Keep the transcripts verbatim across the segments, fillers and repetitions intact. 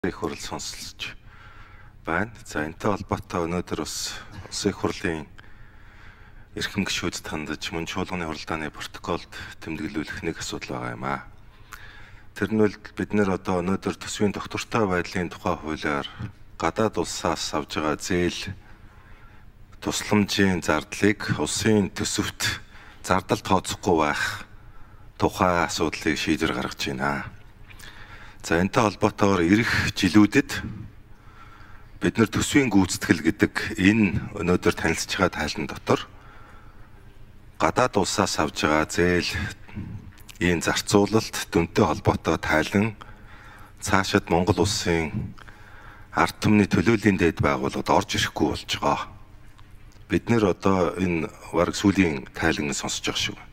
Их хурал сонсолж байна. За энэтэй холбоотой өнөөдөр бас улсын их хурлын эрхэм гишүүд тандж мөн чуулганы хуралдааны протоколд тэмдэглүүлэх нэг асуудал байгаа юм аа. Тэр нь бол бид нэр одоо өнөөдөр төсвийн доктортой байдлын тухай хуулиар гадаад улсаас авж байгаа зээл тусламжийн зардлыг улсын төсөвт зардал тооцохгүй байх тухай асуудлыг шийдвэр гаргаж байна. За энэтэй холбоотойгоор ирэх жилүүдэд бид нар төсвийн гүйцэтгэл гэдэг энэ өнөөдөр танилцж байгаа тайлан дотор гадаад улсаас авж байгаа зээл ийм зарцуулалт дүнтэй холбоотой тайлан цаашид Монгол улсын ард түмний төлөөллийн дэд байгууллагад орж ирэхгүй болж байгаа. Бид нэр одоо энэ бараг сүүлийн тайлан сонсож байгаа шүү.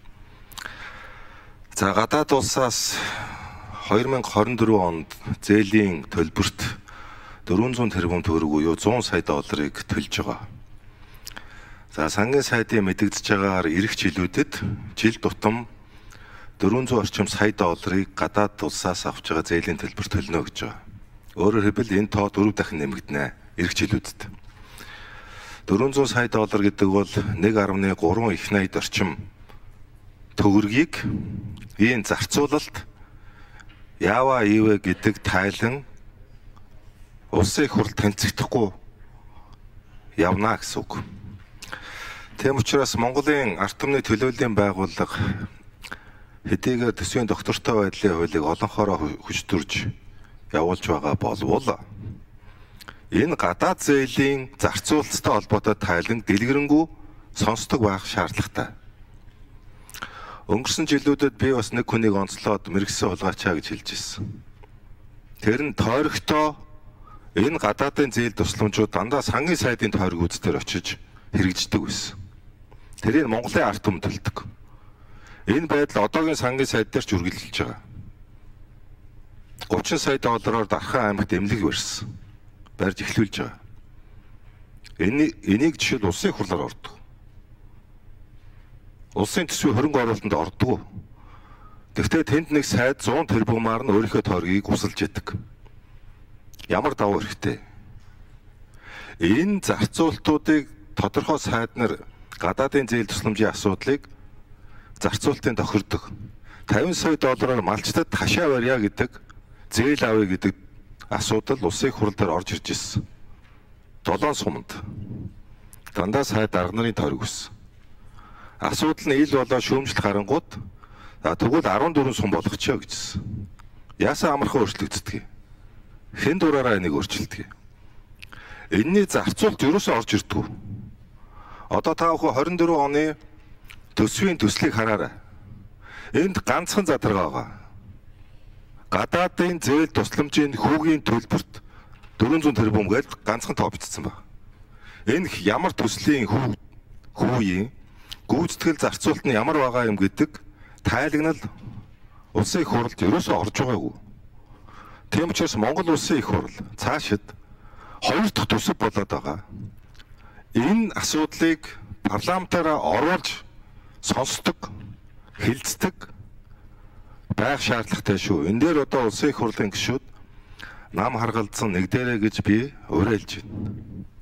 За гадаад улсаас хоёр мянга хорин дөрвөн онд зээлийн төлбөрт дөрвөн зуун тэрбум төгрөг буюу зуун сая долларыг төлж байгаа. За сангийн сайдын мэдэгдэж байгаагаар ирэх жилүүдэд жил тутам дөрвөн зуун орчим сая долларыг гадаад улсаас авч байгаа зээлийн төлбөр төлнө гэж байгаа. Өөрөөр хэлбэл энэ тоо дөрөв дахин нэмэгдэнэ ирэх жилүүдэд. дөрвөн зуун сая доллар гэдэг бол нэг гаруй гурван их найд орчим төгрөгийг ийм зарцуулалт яава ивэ гэдэг тайлан улсын их хурл танилцагдахгүй явна гэсэн үг. Тэм учраас Монголын ард түмний төлөөллийн байгууллага хэдийгээр төсвийн доктортой байдлын хуулийг олонхороо хөшдөрж явуулж байгаа болвол энэ гадаад зээлийн зарцуулалттай холбоотой тайлан дэлгэрэнгүй сонсдог байх шаардлагатай. Өнгөрсөн жилүүдэд би бас нэг хүнийг онцлоод мэрэгсэн хулгайчаа гэж хэлж ирсэн. Тэр нь тойрогтоо энэ гадаадын зээл тусламжууд дандаа сангийн сайдын тойрог үзтер очиж хэрэгждэг байсан. Тэрийг Монголын ард түмэнд төлдөг. Энэ байдал одоогийн сангийн сайд дээр ч үргэлжилж байгаа. гучин сая доллараар Дархан аймагт эмнэлэг барьсан. Барьж эхлүүлж байгаа. Энийг энийг жишээл улсын их хурлаар ордог. Улсын төсвийн хөрөнгө оруулалтанд ордог. Гэхдээ тэнд нэг сайд зуун тэрбумаар нь өөрийнхөө тойргийг усалж яадаг. Ямар давуу хэрэгтэй. Энэ зарцуултуудыг тодорхой сайд нар гадаадын зээл тусламжийн асуудлыг зарцуулалтын тохирдог. тавин сая доллараар малчтад хашаа барья гэдэг зээл авъя гэдэг асуудал улсын их хурл дээр орж ирж ирсэн. долоон суманд дандаа сайд дарга нарын тойрог өссөн. Асуудал нь ил болоо шүүмжлэх харангууд тэгвэл арван дөрвөн сум болгочихё гэжсэн. Яасан амархан өөрчлөгддөг. Хэн дураараа энийг өөрчилдөг. Энэний зарцуулт ерөөсөө орж ирдэг. Одоо та бүхэн хорин дөрвөн оны төсвийн төслийг хараарай. Энд ганцхан задаргаа байгаа. Гадаадын зээл тусламжийн хүүгийн төлбөрт дөрвөн зуун тэрбум гэж ганцхан тоо бичсэн байна. Энэ ямар төслийн хүү хүүгийн гүйцэтгэл зарцуулт нь ямар байгаа юм гэдэг тайлагнал улсын их хурлд ерөөсөө орж байгаагүй. Тийм учраас Монгол улсын их хурл цаашид хоёр дахь төсөв болоод байгаа. Энэ асуудлыг парламентаараа оруулж сонсдог, хилцдэг байх шаардлагатай шүү. Энэ дээр одоо улсын их хурлын гишүүд нам харгалзсан нэг дээрэ гэж би уриалж байна.